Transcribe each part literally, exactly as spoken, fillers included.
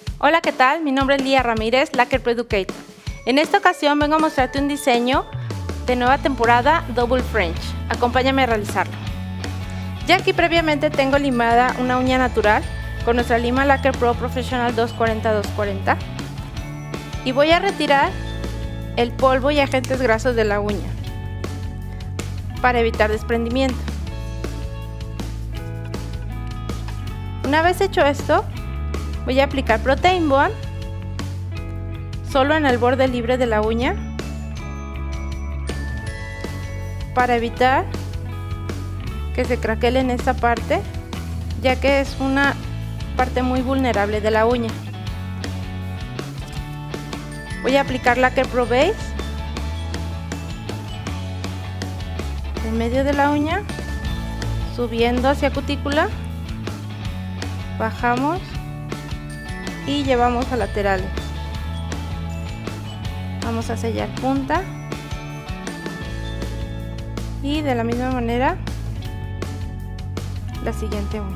Hola, ¿qué tal? Mi nombre es Lía Ramírez, Lacquer Pro Educator. En esta ocasión vengo a mostrarte un diseño de nueva temporada Double French. Acompáñame a realizarlo. Ya aquí previamente tengo limada una uña natural con nuestra lima Lacquer Pro Professional dos cuarenta dos cuarenta y voy a retirar el polvo y agentes grasos de la uña para evitar desprendimiento. Una vez hecho esto, voy a aplicar Protein Bond solo en el borde libre de la uña para evitar que se craquele en esta parte, ya que es una parte muy vulnerable de la uña. Voy a aplicar Lacquer Pro Base en medio de la uña, subiendo hacia cutícula, bajamos y llevamos a laterales. Vamos a sellar punta y de la misma manera la siguiente uña.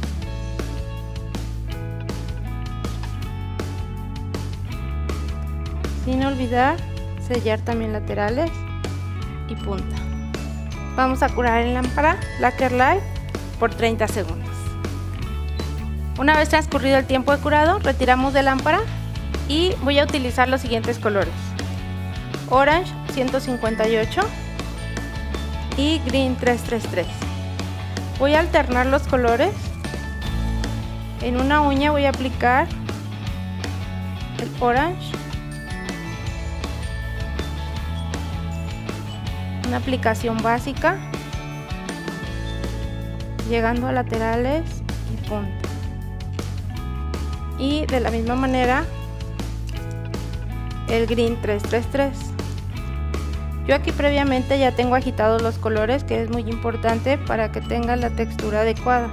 Sin olvidar sellar también laterales y punta. Vamos a curar en lámpara Lacquer Light por treinta segundos. Una vez transcurrido el tiempo de curado, retiramos de lámpara y voy a utilizar los siguientes colores: Orange ciento cincuenta y ocho y Green trescientos treinta y tres. Voy a alternar los colores. En una uña voy a aplicar el Orange, una aplicación básica, llegando a laterales y punta. Y de la misma manera el Green trescientos treinta y tres. Yo aquí previamente ya tengo agitados los colores, que es muy importante para que tenga la textura adecuada.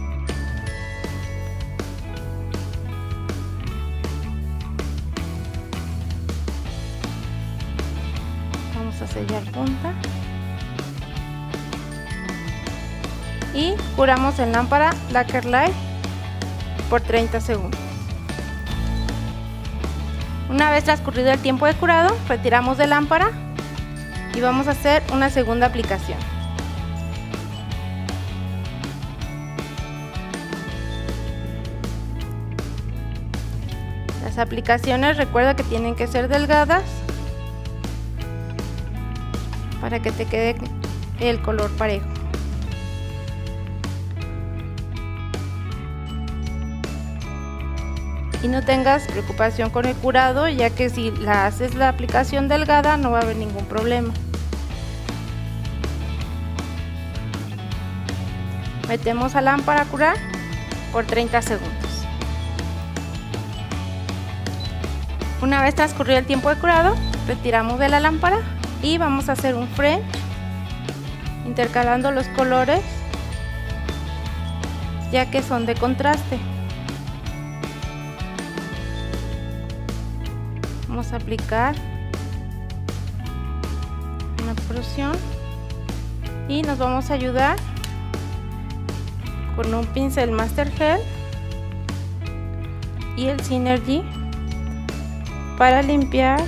Vamos a sellar punta y curamos en lámpara Lacquer Light por treinta segundos. Una vez transcurrido el tiempo de curado, retiramos de lámpara y vamos a hacer una segunda aplicación. Las aplicaciones, recuerda que tienen que ser delgadas para que te quede el color parejo. Y no tengas preocupación con el curado, ya que si la haces la aplicación delgada no va a haber ningún problema. Metemos a lámpara a curar por treinta segundos. Una vez transcurrido el tiempo de curado, retiramos de la lámpara y vamos a hacer un French intercalando los colores, ya que son de contraste. Vamos a aplicar una porción y nos vamos a ayudar con un pincel Master Gel y el Synergy para limpiar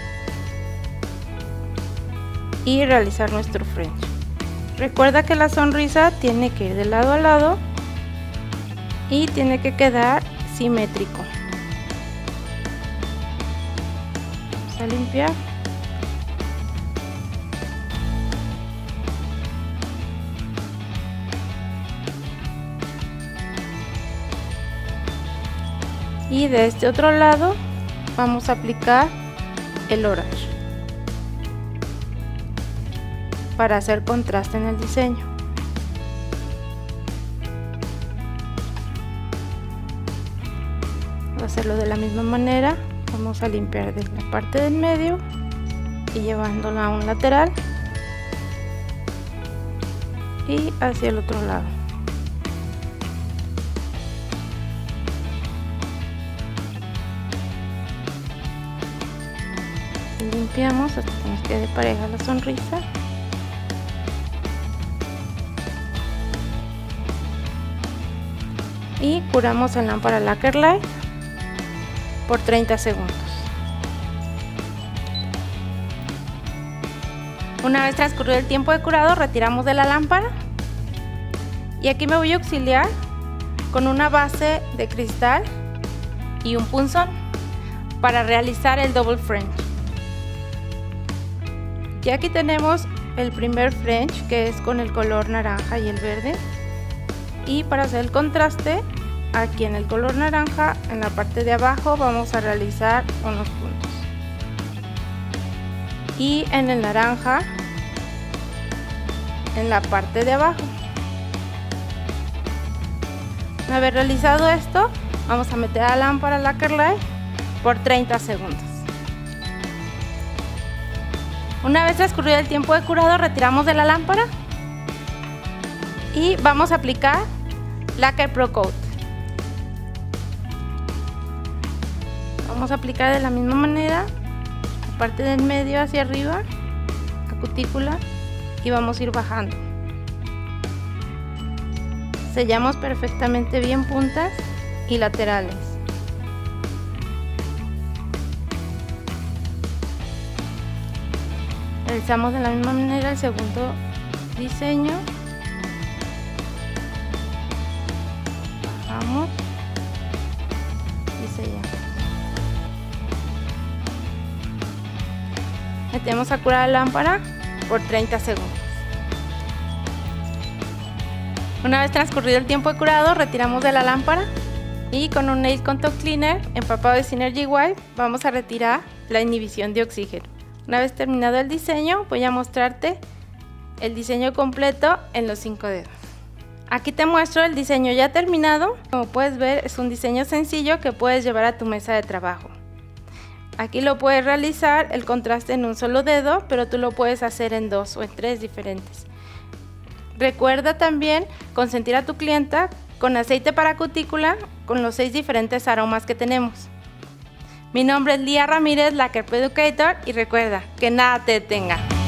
y realizar nuestro French. Recuerda que la sonrisa tiene que ir de lado a lado y tiene que quedar simétrico. A limpiar y de este otro lado vamos a aplicar el Orange para hacer contraste en el diseño. Voy a hacerlo de la misma manera. Vamos a limpiar de la parte del medio y llevándola a un lateral y hacia el otro lado. Y limpiamos hasta que nos quede pareja la sonrisa. Y curamos en lámpara Lacquer Light por treinta segundos. Una vez transcurrido el tiempo de curado, retiramos de la lámpara y aquí me voy a auxiliar con una base de cristal y un punzón para realizar el double French. Y aquí tenemos el primer French, que es con el color naranja y el verde, y para hacer el contraste, aquí en el color naranja, en la parte de abajo vamos a realizar unos puntos, y en el naranja en la parte de abajo. Una vez realizado esto, vamos a meter a la lámpara Lacquer Light por treinta segundos. Una vez transcurrido el tiempo de curado, retiramos de la lámpara y vamos a aplicar Lacquer Pro Coat. Vamos a aplicar de la misma manera, la parte del medio hacia arriba, la cutícula, y vamos a ir bajando. Sellamos perfectamente bien puntas y laterales. Realizamos de la misma manera el segundo diseño. Bajamos y sellamos. Metemos a curar la lámpara por treinta segundos. Una vez transcurrido el tiempo de curado, retiramos de la lámpara y con un Nail Contour Cleaner empapado de Synergy White vamos a retirar la inhibición de oxígeno. Una vez terminado el diseño, voy a mostrarte el diseño completo en los cinco dedos. Aquí te muestro el diseño ya terminado. Como puedes ver, es un diseño sencillo que puedes llevar a tu mesa de trabajo. Aquí lo puedes realizar el contraste en un solo dedo, pero tú lo puedes hacer en dos o en tres diferentes. Recuerda también consentir a tu clienta con aceite para cutícula con los seis diferentes aromas que tenemos. Mi nombre es Lía Ramírez, Lacquer Pro Educator, y recuerda que nada te detenga.